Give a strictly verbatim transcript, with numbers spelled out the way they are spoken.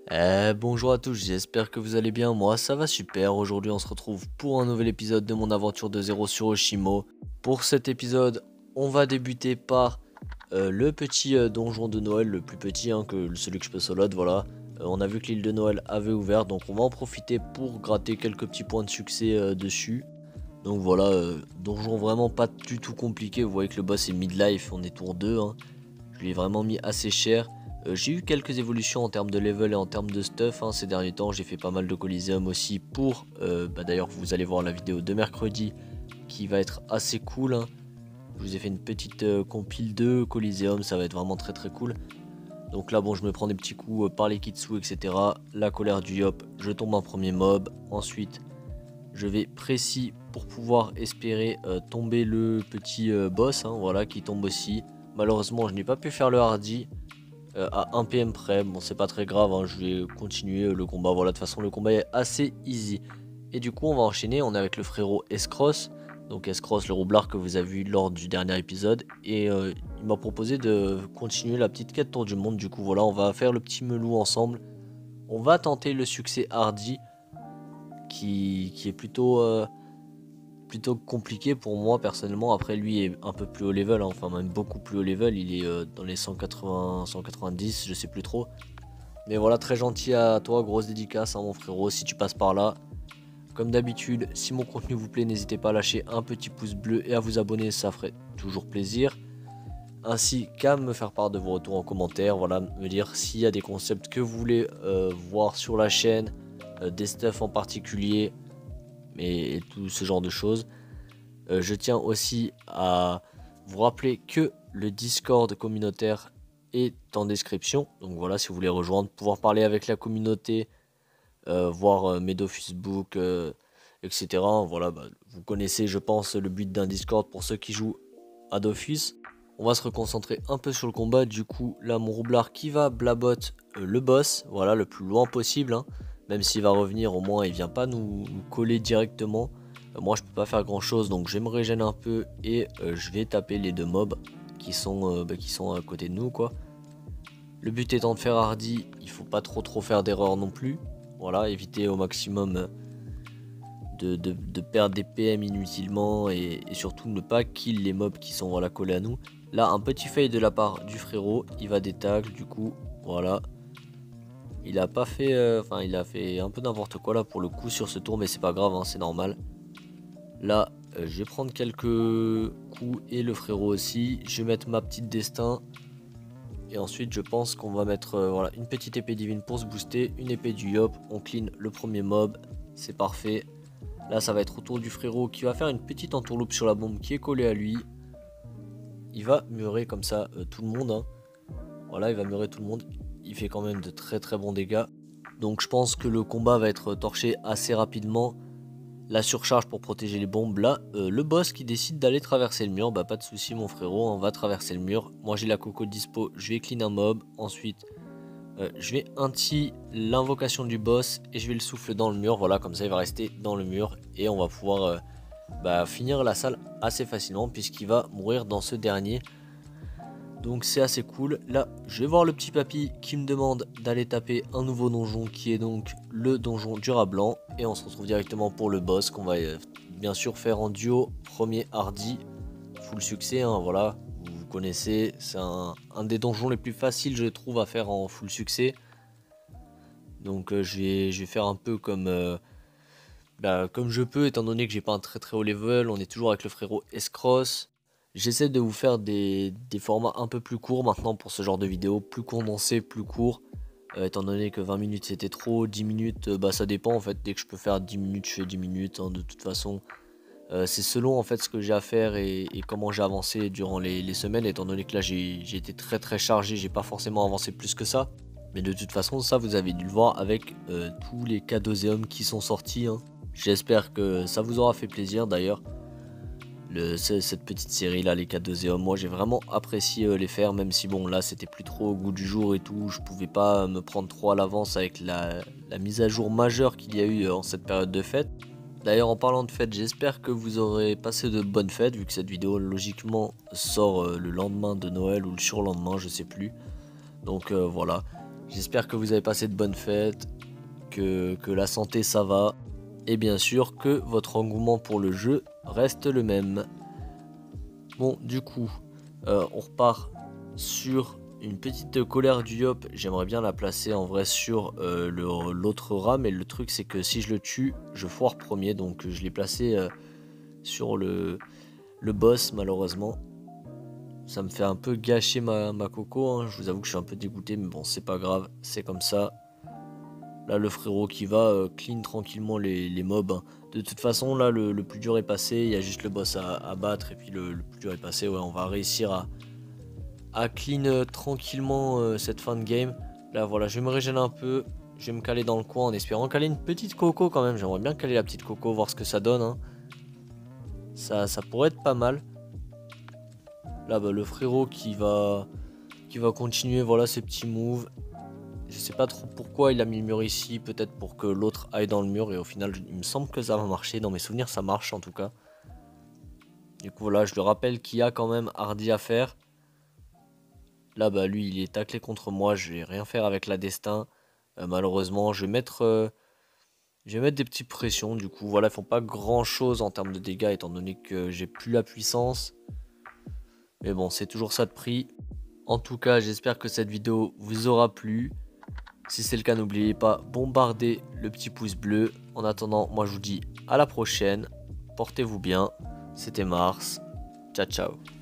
Eh, bonjour à tous, j'espère que vous allez bien, moi ça va super. Aujourd'hui on se retrouve pour un nouvel épisode de mon aventure de zéro sur Oshimo. Pour cet épisode, on va débuter par euh, le petit euh, donjon de Noël, le plus petit hein, que celui que je peux solo, voilà. Euh, on a vu que l'île de Noël avait ouvert, donc on va en profiter pour gratter quelques petits points de succès euh, dessus. Donc voilà, euh, donjon vraiment pas du tout compliqué, vous voyez que le boss est midlife, on est tour deux, hein. Je lui ai vraiment mis assez cher. Euh, j'ai eu quelques évolutions en termes de level et en termes de stuff hein, ces derniers temps. J'ai fait pas mal de Coliseum aussi pour... Euh, bah, d'ailleurs, vous allez voir la vidéo de mercredi qui va être assez cool. Hein. Je vous ai fait une petite euh, compile de Coliseum, ça va être vraiment très très cool. Donc là, bon, je me prends des petits coups euh, par les Kitsu, et cetera. La colère du Yop, je tombe un premier mob. Ensuite, je vais précis pour pouvoir espérer euh, tomber le petit euh, boss, hein, voilà, qui tombe aussi. Malheureusement, je n'ai pas pu faire le hardy euh, à un P M près. Bon, c'est pas très grave, hein, je vais continuer euh, le combat. Voilà, de toute façon, le combat est assez easy. Et du coup, on va enchaîner. On est avec le frérot Escross. Donc, Escross, le roublard que vous avez vu lors du dernier épisode. Et euh, il m'a proposé de continuer la petite quête tour du monde. Du coup, voilà, on va faire le petit melou ensemble. On va tenter le succès hardy qui, qui est plutôt. Euh, plutôt compliqué pour moi personnellement. Après lui est un peu plus haut level, hein, enfin même beaucoup plus haut level, il est euh, dans les cent quatre-vingts, cent quatre-vingt-dix, je sais plus trop. Mais voilà, très gentil à toi, grosse dédicace hein, mon frérot, si tu passes par là. Comme d'habitude, si mon contenu vous plaît, n'hésitez pas à lâcher un petit pouce bleu et à vous abonner, ça ferait toujours plaisir. Ainsi qu'à me faire part de vos retours en commentaire, voilà, me dire s'il y a des concepts que vous voulez euh, voir sur la chaîne, euh, des stuff en particulier, et tout ce genre de choses. Euh, je tiens aussi à vous rappeler que le Discord communautaire est en description. Donc voilà, si vous voulez rejoindre, pouvoir parler avec la communauté, euh, voir euh, mes Dofus Book, euh, et cetera. Voilà, bah, vous connaissez, je pense, le but d'un Discord pour ceux qui jouent à Dofus. On va se reconcentrer un peu sur le combat. Du coup, là, mon roublard qui va blabot euh, le boss, voilà, le plus loin possible. Hein. Même s'il va revenir, au moins, il vient pas nous, nous coller directement. Euh, moi, je peux pas faire grand chose, donc je vais me régénérer un peu et euh, je vais taper les deux mobs qui sont, euh, bah, qui sont à côté de nous, quoi. Le but étant de faire hardy, il faut pas trop trop faire d'erreurs non plus. Voilà, éviter au maximum de, de, de perdre des P M inutilement et, et surtout ne pas kill les mobs qui sont voilà, collés à nous. Là, un petit fail de la part du frérot, il va détagle, du coup, voilà. Il a pas fait, euh, enfin, il a fait un peu n'importe quoi là pour le coup sur ce tour, mais c'est pas grave, hein, c'est normal. Là, euh, je vais prendre quelques coups et le frérot aussi. Je vais mettre ma petite destin. Et ensuite, je pense qu'on va mettre euh, voilà, une petite épée divine pour se booster, une épée du Yop. On clean le premier mob, c'est parfait. Là, ça va être au tour du frérot qui va faire une petite entourloupe sur la bombe qui est collée à lui. Il va murer comme ça euh, tout le monde. Hein. Voilà, il va murer tout le monde. Il fait quand même de très très bons dégâts. Donc je pense que le combat va être torché assez rapidement. La surcharge pour protéger les bombes. Là, euh, le boss qui décide d'aller traverser le mur. Bah pas de souci mon frérot, on va traverser le mur. Moi j'ai la coco dispo, je vais clean un mob. Ensuite, euh, je vais anti l'invocation du boss et je vais le souffler dans le mur. Voilà, comme ça il va rester dans le mur. Et on va pouvoir euh, bah, finir la salle assez facilement puisqu'il va mourir dans ce dernier. Donc c'est assez cool. Là, je vais voir le petit papy qui me demande d'aller taper un nouveau donjon qui est donc le donjon du rat blanc. Et on se retrouve directement pour le boss qu'on va euh, bien sûr faire en duo. Premier hardy, full succès, hein, voilà. Vous connaissez, c'est un, un des donjons les plus faciles je trouve à faire en full succès. Donc euh, je, vais, je vais faire un peu comme, euh, bah, comme je peux étant donné que j'ai pas un très très haut level. On est toujours avec le frérot Escross. J'essaie de vous faire des, des formats un peu plus courts maintenant pour ce genre de vidéo, plus condensés, plus courts. Euh, étant donné que vingt minutes c'était trop, dix minutes, euh, bah ça dépend en fait. Dès que je peux faire dix minutes, je fais dix minutes hein, de toute façon. Euh, c'est selon en fait ce que j'ai à faire et, et comment j'ai avancé durant les, les semaines. Étant donné que là j'ai été très très chargé, j'ai pas forcément avancé plus que ça. Mais de toute façon, ça vous avez dû le voir avec euh, tous les cadeauséums qui sont sortis. Hein. J'espère que ça vous aura fait plaisir d'ailleurs. Le, cette petite série là, les cadeauséums, moi j'ai vraiment apprécié euh, les faire, même si bon là c'était plus trop au goût du jour et tout, je pouvais pas me prendre trop à l'avance avec la, la mise à jour majeure qu'il y a eu euh, en cette période de fête. D'ailleurs en parlant de fête, j'espère que vous aurez passé de bonnes fêtes, vu que cette vidéo logiquement sort euh, le lendemain de Noël ou le surlendemain, je sais plus. Donc euh, voilà, J'espère que vous avez passé de bonnes fêtes, que, que la santé ça va. Et bien sûr que votre engouement pour le jeu reste le même. Bon, du coup, euh, on repart sur une petite colère du Yop. J'aimerais bien la placer en vrai sur euh, l'autre rat, mais le truc c'est que si je le tue, je foire premier. Donc je l'ai placé euh, sur le, le boss malheureusement. Ça me fait un peu gâcher ma, ma coco, hein. Je vous avoue que je suis un peu dégoûté, mais bon, c'est pas grave, c'est comme ça. Là, le frérot qui va euh, clean tranquillement les, les mobs, hein. De toute façon, là, le, le plus dur est passé. Il y a juste le boss à, à battre, et puis le, le plus dur est passé. Ouais, on va réussir à, à clean euh, tranquillement euh, cette fin de game. Là, voilà, je vais me régénérer un peu. Je vais me caler dans le coin en espérant caler une petite coco quand même. J'aimerais bien caler la petite coco, voir ce que ça donne, hein. Ça, ça pourrait être pas mal. Là, bah, le frérot qui va, qui va continuer, voilà, ses petits moves. Je sais pas trop pourquoi il a mis le mur ici, peut-être pour que l'autre aille dans le mur, et au final, il me semble que ça va marcher. Dans mes souvenirs, ça marche en tout cas. Du coup, voilà, je le rappelle qu'il y a quand même Hardy à faire. Là, bah, lui, il est taclé contre moi, je vais rien faire avec la destin. Euh, malheureusement, je vais mettre... Euh, je vais mettre des petites pressions, du coup, voilà, ils font pas grand chose en termes de dégâts, étant donné que j'ai plus la puissance. Mais bon, c'est toujours ça de prix. En tout cas, j'espère que cette vidéo vous aura plu. Si c'est le cas, n'oubliez pas, bombardez le petit pouce bleu. En attendant, moi je vous dis à la prochaine. Portez-vous bien. C'était Mars. Ciao, ciao.